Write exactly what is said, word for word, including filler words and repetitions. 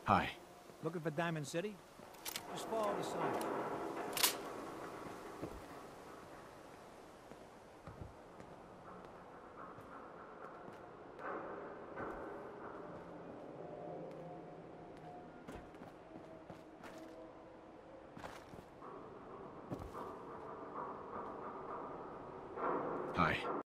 Hi. Looking for Diamond City? Just follow the sign.